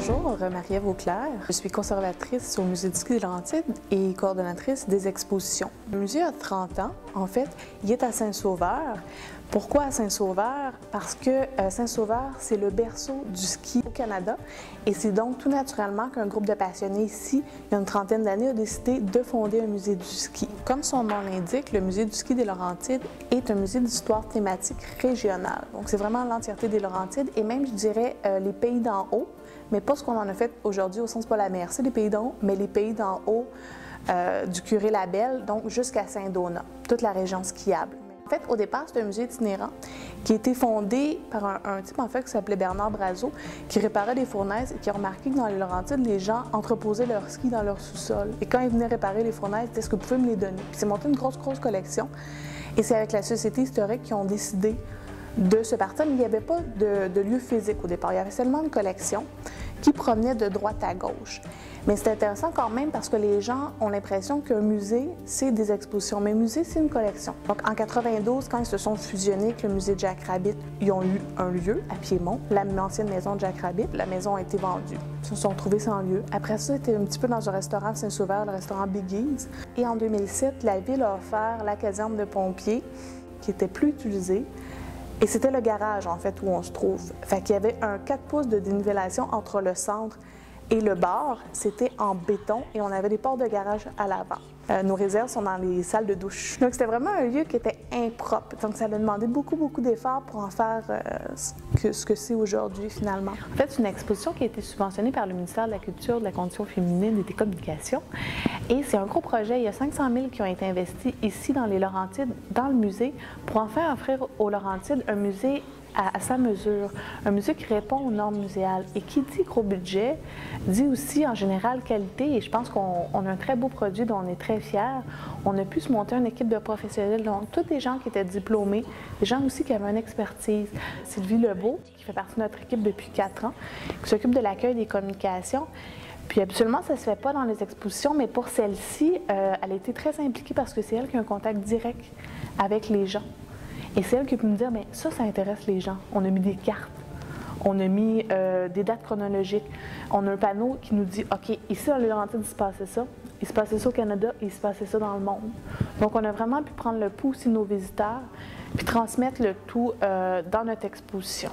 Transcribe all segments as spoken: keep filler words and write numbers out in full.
Bonjour, Marie-Ève Auclair. Je suis conservatrice au Musée du ski des Laurentides et coordonnatrice des expositions. Le musée a trente ans. En fait, il est à Saint-Sauveur. Pourquoi à Saint-Sauveur? Parce que Saint-Sauveur, c'est le berceau du ski au Canada et c'est donc tout naturellement qu'un groupe de passionnés ici, il y a une trentaine d'années, a décidé de fonder un musée du ski. Comme son nom l'indique, le Musée du ski des Laurentides est un musée d'histoire thématique régionale. Donc c'est vraiment l'entièreté des Laurentides et même, je dirais, euh, les pays d'en haut, mais pas ce qu'on en a fait aujourd'hui au sens pas la mer, c'est les pays d'en haut, mais les pays d'en haut euh, du Curé-Labelle, donc jusqu'à Saint-Donat, toute la région skiable. En fait, au départ, c'est un musée itinérant qui a été fondé par un, un type en fait qui s'appelait Bernard Brazeau, qui réparait des fournaises et qui a remarqué que dans les Laurentides, les gens entreposaient leurs skis dans leur sous-sol. Et quand ils venaient réparer les fournaises, ils disaient « Est-ce que vous pouvez me les donner? » Puis c'est monté une grosse, grosse collection. Et c'est avec la Société historique qu'ils ont décidé de se partir, mais il n'y avait pas de, de lieu physique au départ. Il y avait seulement une collection qui promenait de droite à gauche. Mais c'est intéressant quand même parce que les gens ont l'impression qu'un musée, c'est des expositions. Mais un musée, c'est une collection. Donc en quatre-vingt-douze, quand ils se sont fusionnés avec le musée de Jack Rabbit, ils ont eu un lieu à Piémont, l'ancienne maison de Jack Rabbit. La maison a été vendue. Ils se sont trouvés sans lieu. Après ça, c'était un petit peu dans un restaurant de Saint-Sauveur, le restaurant Biggies. Et en deux mille sept, la ville a offert la caserne de pompiers qui était plus utilisée. Et c'était le garage, en fait, où on se trouve. Fait qu'il y avait un quatre pouces de dénivellation entre le centre et le bar. C'était en béton et on avait des portes de garage à l'avant. Euh, nos réserves sont dans les salles de douche. Donc, c'était vraiment un lieu qui était impropre. Donc, ça a demandé beaucoup, beaucoup d'efforts pour en faire euh, ce que ce que c'est aujourd'hui, finalement. En fait, c'est une exposition qui a été subventionnée par le ministère de la Culture, de la Condition féminine et des Communications. Et c'est un gros projet. Il y a cinq cent mille qui ont été investis ici dans les Laurentides, dans le musée, pour enfin offrir aux Laurentides un musée à, à sa mesure, un musée qui répond aux normes muséales. Et qui dit gros budget, dit aussi en général qualité. Et je pense qu'on on a un très beau produit dont on est très fiers. On a pu se monter une équipe de professionnels, donc tous des gens qui étaient diplômés, des gens aussi qui avaient une expertise. Sylvie Lebeau, qui fait partie de notre équipe depuis quatre ans, qui s'occupe de l'accueil des communications. Puis absolument, ça ne se fait pas dans les expositions, mais pour celle-ci, euh, elle a été très impliquée parce que c'est elle qui a un contact direct avec les gens. Et c'est elle qui peut me dire, bien, ça, ça intéresse les gens. On a mis des cartes, on a mis euh, des dates chronologiques, on a un panneau qui nous dit, OK, ici dans les Laurentides, il se passait ça, il se passait ça au Canada, et il se passait ça dans le monde. Donc, on a vraiment pu prendre le pouls aussi de nos visiteurs, puis transmettre le tout euh, dans notre exposition.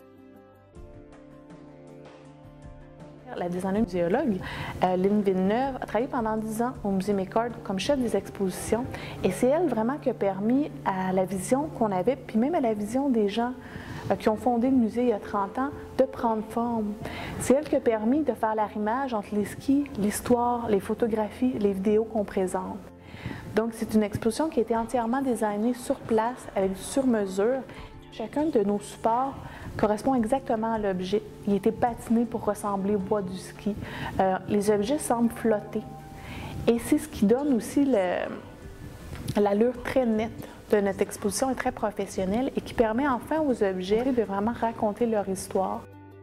La designer muséologue, euh, Lynn Villeneuve, a travaillé pendant dix ans au Musée McCord comme chef des expositions et c'est elle vraiment qui a permis à la vision qu'on avait, puis même à la vision des gens euh, qui ont fondé le musée il y a trente ans, de prendre forme. C'est elle qui a permis de faire l'arrimage entre les skis, l'histoire, les photographies, les vidéos qu'on présente. Donc c'est une exposition qui a été entièrement designée sur place avec du sur-mesure. Chacun de nos supports correspond exactement à l'objet. Il a été patiné pour ressembler au bois du ski. Euh, les objets semblent flotter. Et c'est ce qui donne aussi l'allure très nette de notre exposition et très professionnelle et qui permet enfin aux objets de vraiment raconter leur histoire.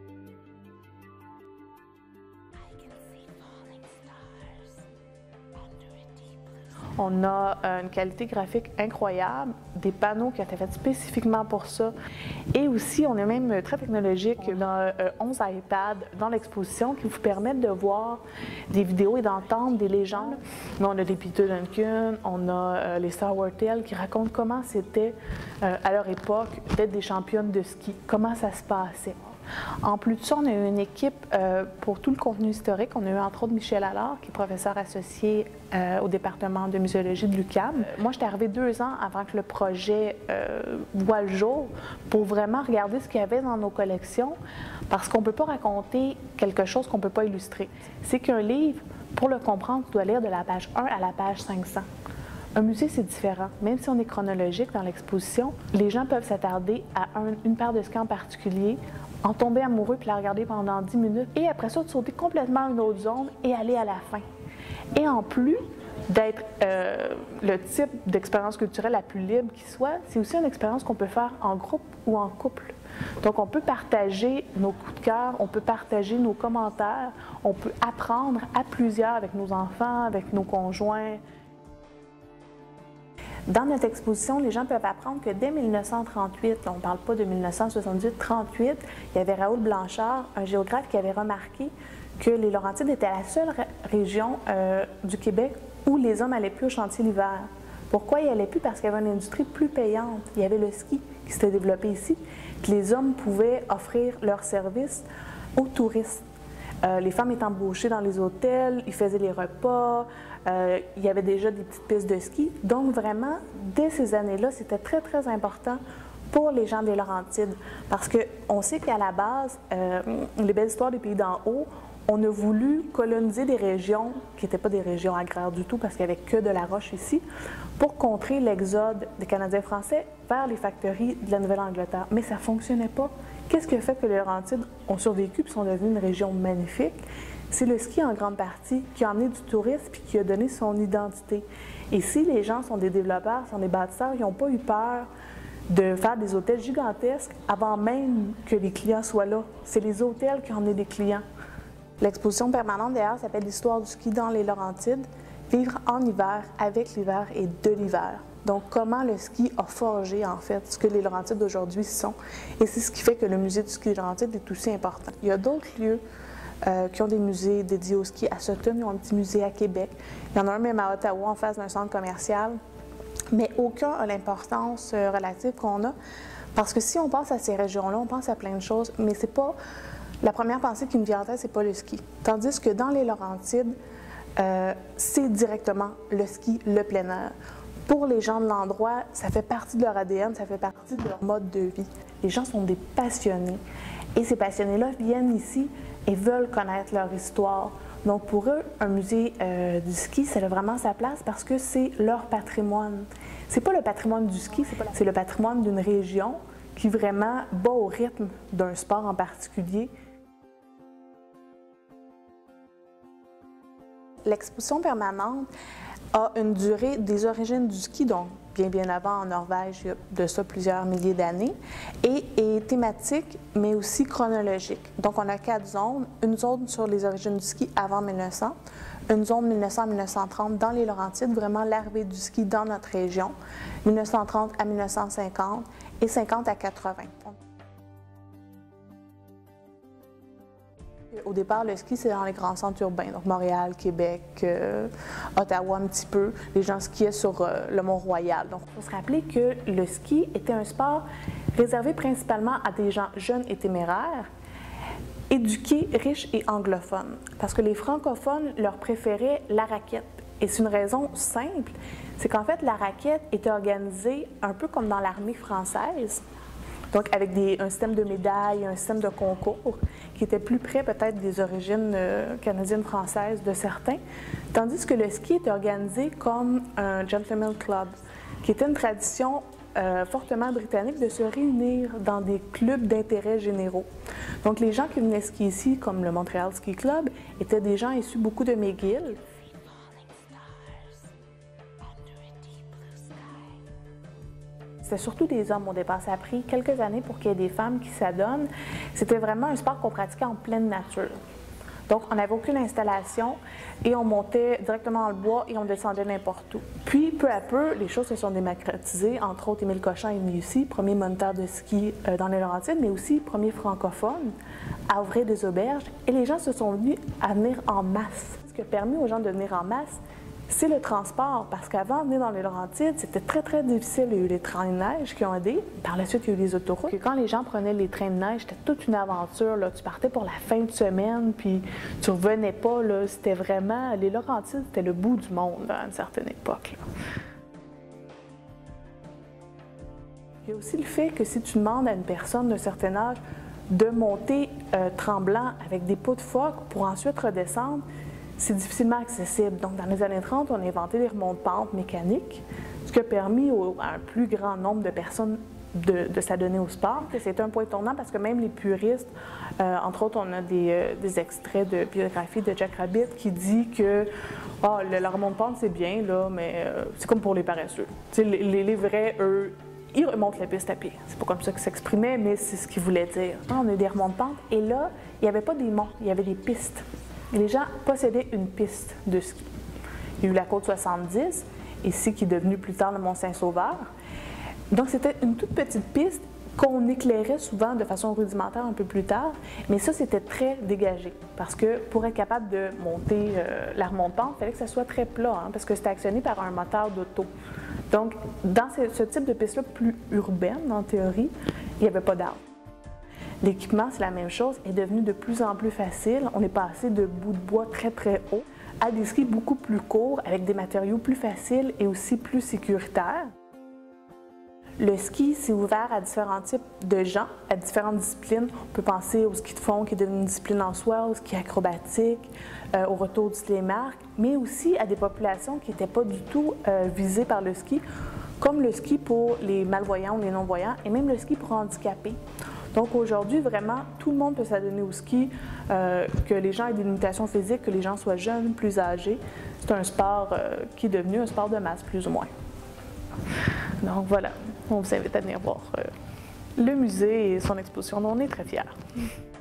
On a une qualité graphique incroyable, des panneaux qui ont été faits spécifiquement pour ça. Et aussi, on est même très technologique. On a onze iPads dans l'exposition qui vous permettent de voir des vidéos et d'entendre des légendes. Mais on a des Peter Duncan, on a les Star Wars Tales qui racontent comment c'était à leur époque d'être des championnes de ski, comment ça se passait. En plus de ça, on a eu une équipe euh, pour tout le contenu historique. On a eu entre autres Michel Allard, qui est professeur associé euh, au département de muséologie de l'U Q A M. Euh, moi, j'étais arrivée deux ans avant que le projet euh, voie le jour pour vraiment regarder ce qu'il y avait dans nos collections, parce qu'on ne peut pas raconter quelque chose qu'on ne peut pas illustrer. C'est qu'un livre, pour le comprendre, tu dois lire de la page un à la page cinq cents. Un musée, c'est différent. Même si on est chronologique dans l'exposition, les gens peuvent s'attarder à un, une paire de skis en particulier, en tomber amoureux puis la regarder pendant dix minutes et après ça, de sauter complètement à une autre zone et aller à la fin. Et en plus d'être euh, le type d'expérience culturelle la plus libre qui soit, c'est aussi une expérience qu'on peut faire en groupe ou en couple. Donc, on peut partager nos coups de cœur, on peut partager nos commentaires, on peut apprendre à plusieurs avec nos enfants, avec nos conjoints. Dans notre exposition, les gens peuvent apprendre que dès mille neuf cent trente-huit, on ne parle pas de mille neuf cent soixante-dix, trente-huit, il y avait Raoul Blanchard, un géographe qui avait remarqué que les Laurentides étaient la seule ré région euh, du Québec où les hommes n'allaient plus au chantier l'hiver. Pourquoi ils n'allaient plus? Parce qu'il y avait une industrie plus payante. Il y avait le ski qui s'était développé ici, que les hommes pouvaient offrir leurs services aux touristes. Euh, les femmes étaient embauchées dans les hôtels, ils faisaient les repas, euh, il y avait déjà des petites pistes de ski. Donc vraiment, dès ces années-là, c'était très, très important pour les gens des Laurentides. Parce qu'on sait qu'à la base, euh, les belles histoires des pays d'en haut, on a voulu coloniser des régions qui n'étaient pas des régions agraires du tout, parce qu'il n'y avait que de la roche ici, pour contrer l'exode des Canadiens français vers les factories de la Nouvelle-Angleterre. Mais ça ne fonctionnait pas. Qu'est-ce qui a fait que les Laurentides ont survécu et sont devenus une région magnifique? C'est le ski en grande partie qui a amené du tourisme et qui a donné son identité. Et si les gens sont des développeurs, sont des bâtisseurs, ils n'ont pas eu peur de faire des hôtels gigantesques avant même que les clients soient là. C'est les hôtels qui ont amené des clients. L'exposition permanente, d'ailleurs, s'appelle « L'histoire du ski dans les Laurentides », vivre en hiver, avec l'hiver et de l'hiver. Donc, comment le ski a forgé, en fait, ce que les Laurentides d'aujourd'hui sont. Et c'est ce qui fait que le musée du ski des Laurentides est aussi important. Il y a d'autres lieux euh, qui ont des musées dédiés au ski. À Sutton, ils ont un petit musée à Québec. Il y en a un même à Ottawa, en face d'un centre commercial. Mais aucun a l'importance euh, relative qu'on a. Parce que si on pense à ces régions-là, on pense à plein de choses, mais c'est pas... La première pensée qui me vient en tête, c'est pas le ski. Tandis que dans les Laurentides, euh, c'est directement le ski, le plein air. Pour les gens de l'endroit, ça fait partie de leur A D N, ça fait partie de leur mode de vie. Les gens sont des passionnés. Et ces passionnés-là viennent ici et veulent connaître leur histoire. Donc pour eux, un musée euh, du ski, c'est vraiment sa place parce que c'est leur patrimoine. C'est pas le patrimoine du ski, c'est le patrimoine d'une région qui vraiment bat au rythme d'un sport en particulier. L'exposition permanente a une durée des origines du ski, donc bien bien avant en Norvège, il y a de ça plusieurs milliers d'années, et est thématique, mais aussi chronologique. Donc on a quatre zones, une zone sur les origines du ski avant mille neuf cents, une zone mille neuf cents à mille neuf cent trente dans les Laurentides, vraiment l'arrivée du ski dans notre région, mille neuf cent trente à mille neuf cent cinquante et cinquante à quatre-vingts. Au départ, le ski, c'est dans les grands centres urbains, donc Montréal, Québec, euh, Ottawa un petit peu. Les gens skiaient sur euh, le Mont-Royal. Donc, il faut se rappeler que le ski était un sport réservé principalement à des gens jeunes et téméraires, éduqués, riches et anglophones. Parce que les francophones leur préféraient la raquette. Et c'est une raison simple, c'est qu'en fait, la raquette était organisée un peu comme dans l'armée française. Donc, avec des, un système de médailles, un système de concours qui était plus près peut-être des origines euh, canadiennes-françaises de certains, tandis que le ski était organisé comme un gentleman club, qui était une tradition euh, fortement britannique de se réunir dans des clubs d'intérêt généraux. Donc, les gens qui venaient skier ici, comme le Montreal Ski Club, étaient des gens issus beaucoup de McGill. C'était surtout des hommes au départ. Ça a pris quelques années pour qu'il y ait des femmes qui s'adonnent. C'était vraiment un sport qu'on pratiquait en pleine nature. Donc, on n'avait aucune installation et on montait directement dans le bois et on descendait n'importe où. Puis, peu à peu, les choses se sont démocratisées. Entre autres, Émile Cochon est venu ici, premier moniteur de ski dans les Laurentides, mais aussi premier francophone à ouvrir des auberges. Et les gens se sont venus à venir en masse. Ce qui a permis aux gens de venir en masse, c'est le transport, parce qu'avant, venir dans les Laurentides, c'était très, très difficile. Il y a eu les trains de neige qui ont aidé. Par la suite, il y a eu les autoroutes. Et quand les gens prenaient les trains de neige, c'était toute une aventure, là. Tu partais pour la fin de semaine, puis tu revenais pas. C'était vraiment... Les Laurentides, c'était le bout du monde, là, à une certaine époque, là. Il y a aussi le fait que si tu demandes à une personne d'un certain âge de monter euh, tremblant avec des pots de phoque pour ensuite redescendre, c'est difficilement accessible. Donc, dans les années trente, on a inventé des remontes-pentes mécaniques, ce qui a permis au, à un plus grand nombre de personnes de, de s'adonner au sport. C'est un point tournant parce que même les puristes, euh, entre autres, on a des, euh, des extraits de biographie de Jack Rabbit qui dit que oh, le, la remonte-pente, c'est bien, là, mais euh, c'est comme pour les paresseux. Les, les, les vrais, eux, ils remontent la piste à pied. C'est pas comme ça qu'ils s'exprimaient, mais c'est ce qu'ils voulaient dire. On a des remontes-pentes et là, il n'y avait pas des monts, il y avait des pistes. Les gens possédaient une piste de ski. Il y a eu la côte soixante-dix ici qui est devenu plus tard le Mont-Saint-Sauveur. Donc c'était une toute petite piste qu'on éclairait souvent de façon rudimentaire un peu plus tard, mais ça c'était très dégagé parce que pour être capable de monter euh, la remonte-pente, il fallait que ça soit très plat hein, parce que c'était actionné par un moteur d'auto. Donc dans ce, ce type de piste-là plus urbaine en théorie, il n'y avait pas d'arbres. L'équipement, c'est la même chose, est devenu de plus en plus facile. On est passé de bouts de bois très très hauts à des skis beaucoup plus courts avec des matériaux plus faciles et aussi plus sécuritaires. Le ski s'est ouvert à différents types de gens, à différentes disciplines. On peut penser au ski de fond qui est devenu une discipline en soi, au ski acrobatique, euh, au retour du télémarque, mais aussi à des populations qui n'étaient pas du tout euh, visées par le ski, comme le ski pour les malvoyants ou les non-voyants et même le ski pour handicapés. Donc aujourd'hui, vraiment, tout le monde peut s'adonner au ski, euh, que les gens aient des limitations physiques, que les gens soient jeunes, plus âgés. C'est un sport euh, qui est devenu un sport de masse, plus ou moins. Donc voilà, on vous invite à venir voir euh, le musée et son exposition dont on est très fiers.